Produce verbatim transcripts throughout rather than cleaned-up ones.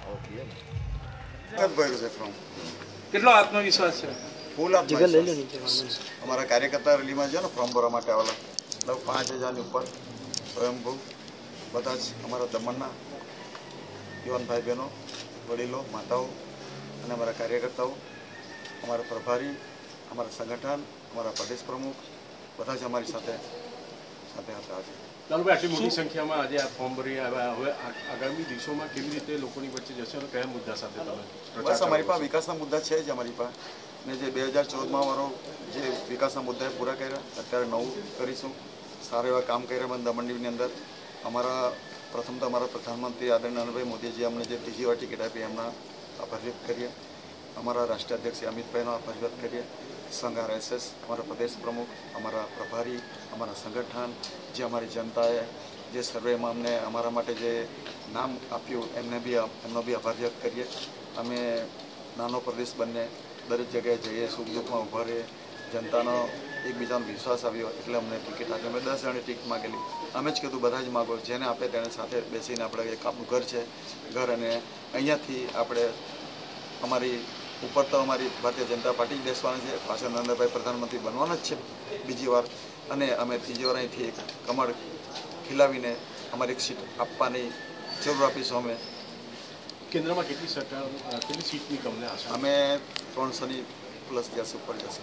કેટલો આત્મવિશ્વાસ છે? ફૂલ આત્મવિશ્વાસ. અમારા કાર્યકર્તા રેલીમાં છે ને ફોર્મ ભરવા માટે આવેલા લગભગ પાંચ હજારની ઉપર સ્વયંભૂ બધા જ અમારા દમણના યુવાન ભાઈ બહેનો, વડીલો, માતાઓ અને અમારા કાર્યકર્તાઓ, અમારા પ્રભારી, અમારા સંગઠન, અમારા પ્રદેશ પ્રમુખ બધા જ અમારી સાથે સાથે હતા. આજે લાલુભાઈ, આટલી મોટી સંખ્યામાં આજે આ ફોર્મ ભરી આવ્યા, હવે આગામી દિવસોમાં કેવી રીતે લોકોની વચ્ચે જશે અને કયા મુદ્દા સાથે તમે? બસ અમારી પાસે વિકાસના મુદ્દા છે જ અમારી પાસે, ને જે બે હજાર ચૌદમાં વાળો જે વિકાસના મુદ્દાએ પૂરા કર્યા, અત્યારે નવું કરીશું. સારા એવા કામ કર્યા બંધ દમણની અંદર. અમારા પ્રથમ તો અમારા પ્રધાનમંત્રી આદરણીય નરેન્દ્રભાઈ મોદીજી અમને જે ત્રીજી વાર ટિકિટ આપી એમના આભાર વ્યક્ત કરીએ. અમારા રાષ્ટ્રીય અધ્યક્ષ અમિતભાઈનો આભાર વ્યક્ત કરીએ. સંઘ આરએસએસ, અમારા પ્રદેશ પ્રમુખ, અમારા પ્રભારી, અમારા સંગઠન, જે અમારી જનતાએ જે સર્વેમાં અમને અમારા માટે જે નામ આપ્યું એમને બી એમનો બી આભાર વ્યક્ત કરીએ. અમે નાનો પ્રદેશ બંને દરેક જગ્યાએ જઈએ, સુખ દુઃખમાં ઊભા રહીએ. જનતાનો એકબીજાનો વિશ્વાસ આવ્યો એટલે અમને ટિકિટ આપી. અમે દસ જણે ટિકિટ માગેલી. અમે જ કીધું બધા જ માગો, જેને આપે તેને સાથે બેસીને આપણે એક આપણું ઘર છે ઘર, અને અહીંયાથી આપણે અમારી ઉપર તો અમારી ભારતીય જનતા પાર્ટી જ બેસવાની છે. પાછળ નરેન્દ્રભાઈ પ્રધાનમંત્રી બનવાના જ છે બીજી વાર, અને અમે ત્રીજી વાર અહીંથી એક કમળ ખીલાવીને અમારી એક સીટ આપવાની જરૂર આપીશું. અમે કેન્દ્રમાં કેટલી સરકાર કેટલી સીટની તમને આશા? અમે ત્રણસોની પ્લસ જશે, ઉપર જશે.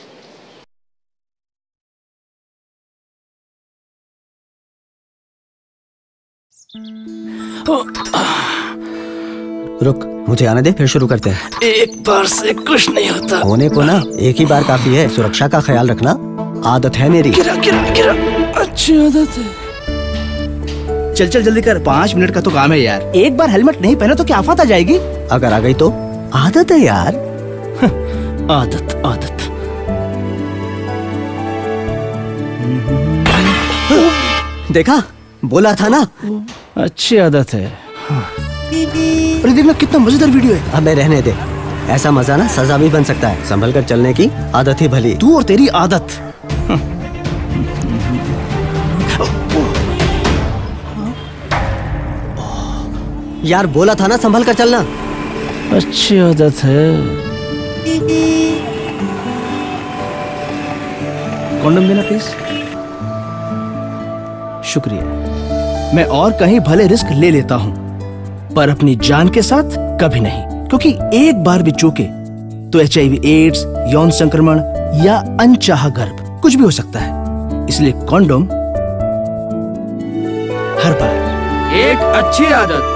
रुक, मुझे आने दे, फिर शुरू करते हैं. एक बार से कुछ नहीं होता. होने को ना एक ही बार काफी है. सुरक्षा का ख्याल रखना आदत है मेरी. गिरा गिरा गिरा. अच्छी आदत है. चल चल जल्दी कर, पाँच मिनट का तो काम है यार. एक बार हेलमेट नहीं पहना तो क्या आफत आ जाएगी? अगर आ गई तो आदत है यार. आदत आदत. देखा, बोला था ना. अच्छी आदत है. अरे देखना कितना मजेदार वीडियो है. अबे रहने दे, ऐसा मजा ना सजा भी बन सकता है. संभल कर चलने की आदत ही भली. तू और तेरी आदत. यार बोला था ना संभल कर चलना. अच्छी आदत है. कॉन्डम देना प्लीज. शुक्रिया. मैं और कहीं भले रिस्क ले लेता हूं, पर अपनी जान के साथ कभी नहीं, क्योंकि एक बार भी चूके तो एच आई वी एड्स, यौन संक्रमण या अनचाहा गर्भ कुछ भी हो सकता है. इसलिए कॉन्डोम हर बार एक अच्छी आदत.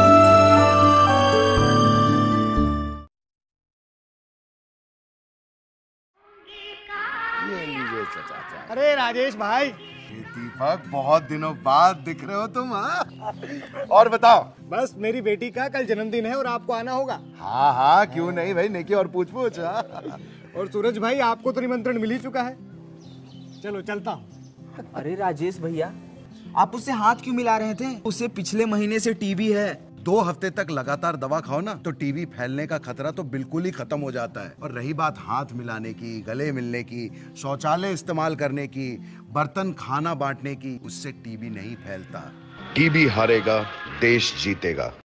अरे राजेश भाई. दीपक, बहुत दिनों बाद दिख रहे हो तुम. हाँ, और बताओ. बस मेरी बेटी का कल जन्मदिन है और आपको आना होगा. हाँ हाँ, क्यों नहीं भाई, नेकी और पूछ पूछ. और सूरज भाई, आपको तो निमंत्रण मिल ही चुका है. चलो चलता हूँ. अरे राजेश भैया, आप उससे हाथ क्यों मिला रहे थे? उसे पिछले महीने से टीबी है. दो हफ्ते तक लगातार दवा खाओ ना तो टीबी फैलने का खतरा तो बिल्कुल ही खत्म हो जाता है. और रही बात हाथ मिलाने की, गले मिलने की, शौचालय इस्तेमाल करने की, बर्तन खाना बांटने की, उससे टीबी नहीं फैलता. टीबी हारेगा, देश जीतेगा.